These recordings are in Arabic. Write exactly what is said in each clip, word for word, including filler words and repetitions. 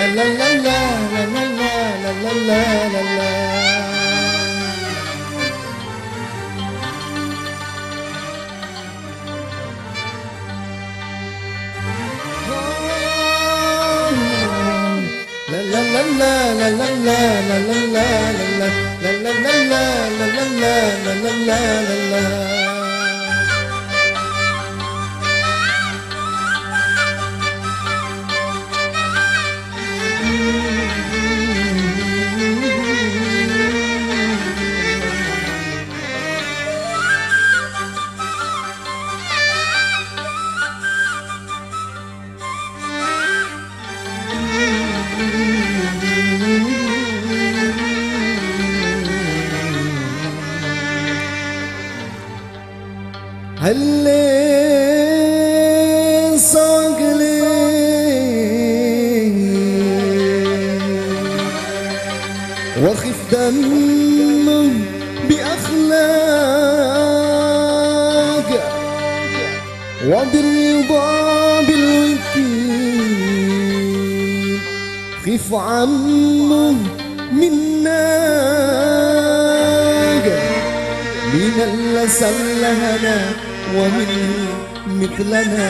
هالليل صاق لي واخف دمه بأخلاق وبالرضا بالوكيل خف عنه مناق من اللي سلهنا ومن مثلنا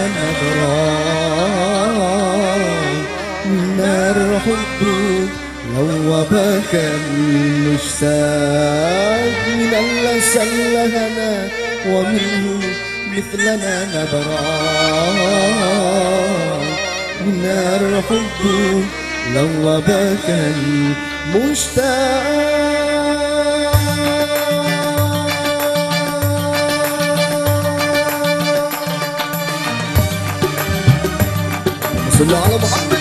نظران نار حبه لو بكى المشتاق من اللي سلهنا ومن مثلنا نظران نار حبه لو بكى المشتاق. صلوا على محمد.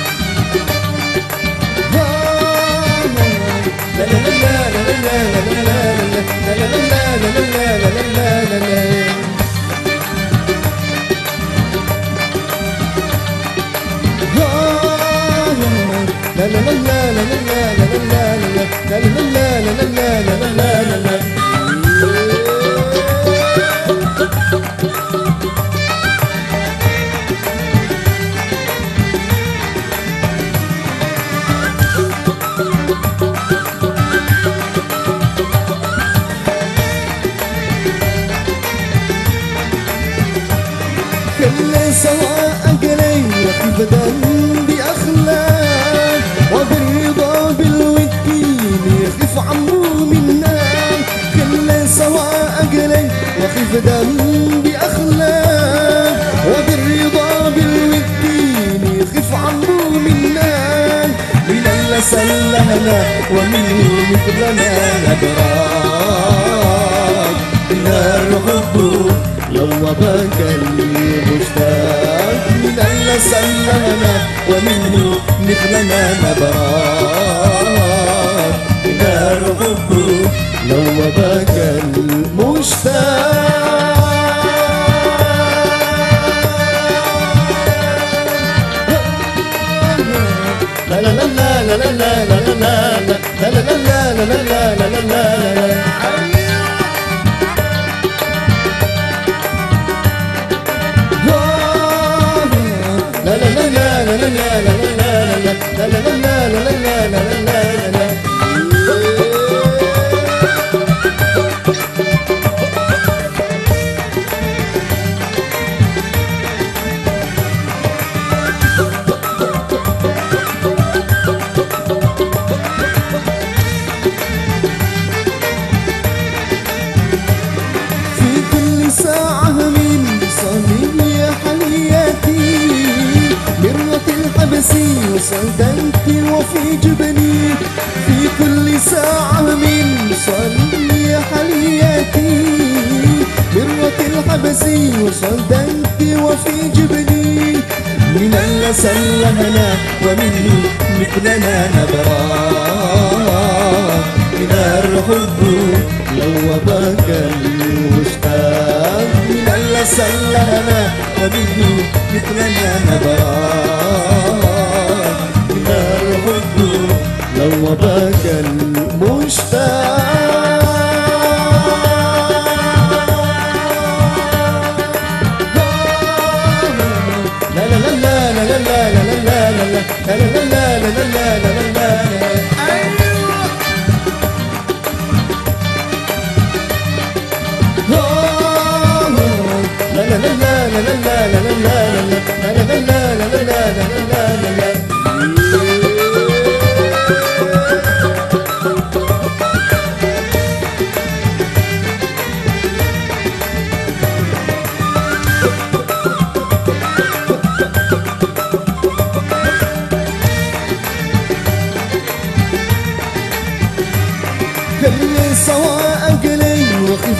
لا لا لا لا لا لا لا لا كل سواء قلي وخف دم بأخلاق وبالرضا بالوكيل يخف عمو منا. كل سواء قلي وخف دم بأخلاق وبالرضا بالوكيل يخف عمو منا. من اللي سلهنا ومن مثلنا نبراك نار حبه لو بكى المشتاق. من اللي سلمنا ومنه مثلنا نبراك نار حبه لو بكى المشتاق. لا لا لا لا لا لا لا لا لا لا لا لا لا لا لا. ساعة من صنيع حنياتي مرة الحبسي وصدقتي وفي جبني. في كل ساعة من صنيع حنياتي مرة الحبسي وصدقتي وفي جبني. من اللي سلهنا ومنه مثلنا نبراك نار حبه لو بكى المشتاق. من اللي سلهنا ومنه مثلنا نبراك نار حبه لو بكى المشتاق. لا لا لا لا لا لا لا لا لا لا لا لا لا لا